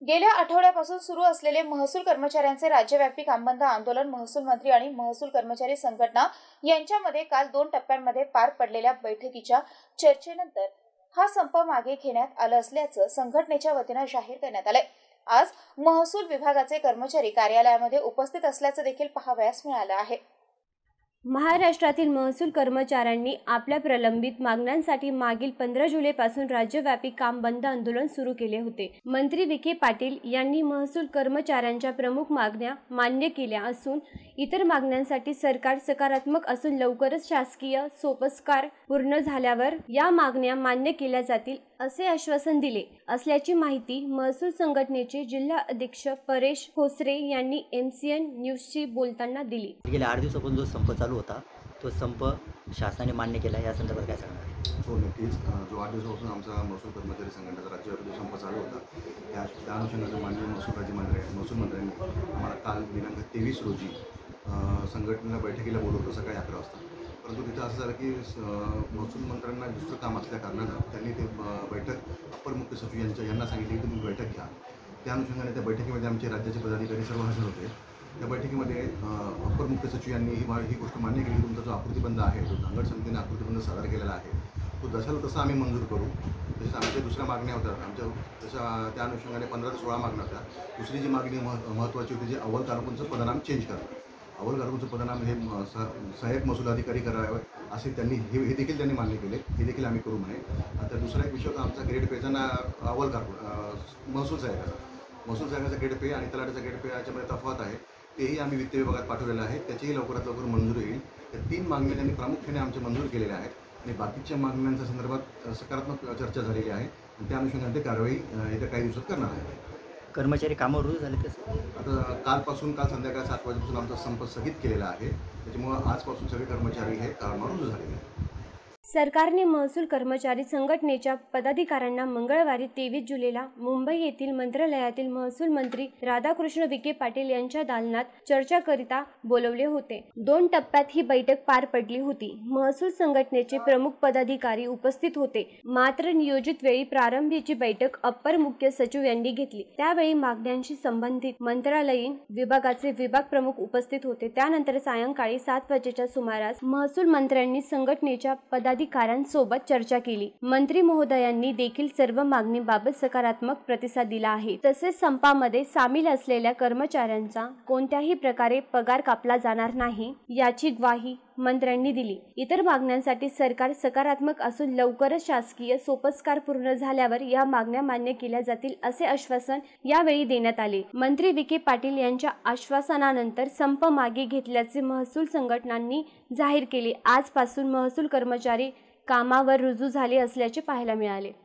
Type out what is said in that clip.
गेल्या आठवड्यापासून सुरू असलेले महसूल कर्मचाऱ्यांचे राज्यव्यापी कामबंद आंदोलन महसूल मंत्री आणि महसूल कर्मचारी संघटना यांच्यामध्ये काल 2 टप्प्यांमध्ये पार पडलेल्या बैठकीच्या चर्चेनंतर हा संप मागे घेण्यात आला असल्याचं संघटनेच्या वतीने जाहीर करण्यात आले। आज महसूल विभागाचे कर्मचारी कार्यालयामध्ये उपस्थित असल्याचं देखील पाहावयास मिळालं आहे। महाराष्ट्रातील महसूल कर्मचाऱ्यांनी आपल्या प्रलंबित मागण्यांसाठी मागील 15 जुलैपासून राज्यव्यापी काम बंद आंदोलन सुरू केले होते। मंत्री विखे पाटील यांनी महसूल कर्मचाऱ्यांच्या प्रमुख मागण्या मान्य केल्या असून इतर मागण्यांसाठी सरकार सकारात्मक असून लवकरच शासकीय सोपस्कार पूर्ण झाल्यावर या मागण्या मान्य केल्या जातील असे आश्वासन दिले असल्याची माहिती महसूल संघटनेचे जिल्हा अध्यक्ष परेश खोसरे यांनी MCN न्यूजशी बोलताना दिली। गेल्या 8 दिवसापासून जो संप चालू होता तो संप शासनाने मान्य केला, या संदर्भात काय सांगणार? हो, नक्कीच। जो 8 दिवसापासून आमचा महसूल कर्मचारी संघटनेचा राज्यव्यापी संप चालू होता त्या अनुषंगाने माननीय महसूल मंत्र्यांनी आम्हाला काल दिनांक 23 रोजी संघटनेला बैठकीला बोलवलं सकाळी 11 वाजता। परंतु तिथं असं झालं की महसूल मंत्र्यांना दुसरं काम असल्या कारणानं त्यांनी ते बैठक अप्पर मुख्य सचिव यांना सांगितले की तुम्ही बैठक घ्या। त्या अनुषंगाने त्या बैठकीमध्ये आमचे राज्याचे पदाधिकारी सर्व हजर होते। त्या बैठकीमध्ये अप्पर मुख्य सचिव यांनी ही गोष्ट मान्य केली, तुमचा जो आकृतीबंध आहे, जो धांगड समितीने आकृतीबंध सादर केलेला आहे तो जशाला तसा आम्ही मंजूर करू। तसेच आमच्या दुसऱ्या मागण्या होत्या, आमच्या त्या अनुषंगाने 15 ते 16 मागण्या होत्या। दुसरी जी मागणी महत्त्वाची होती, जे अव्वल कारकूनचं पदनाम चेंज करणं, अव्वल कारकूनचं पदनाम हे सहाय्यक महसूल अधिकारी करावे असे त्यांनी हे देखील त्यांनी मान्य केले, हे देखील आम्ही करू म्हणे। आता दुसरा एक विषय होता आमचा ग्रेड पेचा ना अव्वल कारकून महसूल सहाय्यकाचा ग्रेड पे आणि तलाठीचा ग्रेड पे याच्यामध्ये तफावत आहे, तेही आम्ही वित्त विभागात पाठवलेलं आहे, त्याचीही लवकरात लवकर मंजूर येईल। त्या 3 मागण्या त्यांनी प्रामुख्याने आमच्या मंजूर केलेल्या आहेत आणि बाकीच्या मागण्यांच्या संदर्भात सकारात्मक चर्चा झालेली आहे आणि त्या अनुषंगाने ते कारवाई येत्या काही दिवसात करणार आहे। कर्मचारी कामावर रुजू झाले कसं? आता काल संध्याकाळ 7 वाजेपासून आमचा संप स्थगित केलेला आहे, त्याच्यामुळे आजपासून सगळे कर्मचारी हे कामावर रुजू झालेले आहेत। सरकारने महसूल कर्मचारी संघटनेच्या पदाधिकाऱ्यांना मंगळवारी 23 जुलैला मुंबई येथील मंत्रालयातील महसूल मंत्री राधाकृष्ण विखे पाटील यांच्या दालनात चर्चेकरिता बोलवले होते। 2 टप्प्यात ही बैठक पार पडली होती। महसूल संघटनेचे प्रमुख पदाधिकारी उपस्थित होते, मात्र नियोजित वेळी प्रारंभीची बैठक अप्पर मुख्य सचिव यांनी घेतली। त्यावेळी मागण्यांशी संबंधित मंत्रालयीन विभागाचे विभाग प्रमुख उपस्थित होते। त्यानंतर सायंकाळी 7 वाजेच्या सुमारास महसूल मंत्र्यांनी संघटनेच्या पदाधिकाऱ्यांसोबत चर्चा केली। मंत्री महोदयांनी देखील सर्व मागणीबाबत सकारात्मक प्रतिसाद दिला आहे। तसेच संपामध्ये सामील असलेल्या कर्मचाऱ्यांचा कोणत्याही प्रकारे पगार कापला जाणार नाही याची ग्वाही मंत्र्यांनी दिली। इतर मागण्यांसाठी सरकार सकारात्मक असून लवकरच शासकीय सोपस्कार पूर्ण झाल्यावर या मागण्या मान्य केल्या जातील असे आश्वासन यावेळी देण्यात आले। मंत्री विखे पाटील यांच्या आश्वासनानंतर संप मागे घेतल्याचे महसूल संघटनांनी जाहीर केले। आजपासून महसूल कर्मचारी कामावर रुजू झाले असल्याचे पाहायला मिळाले।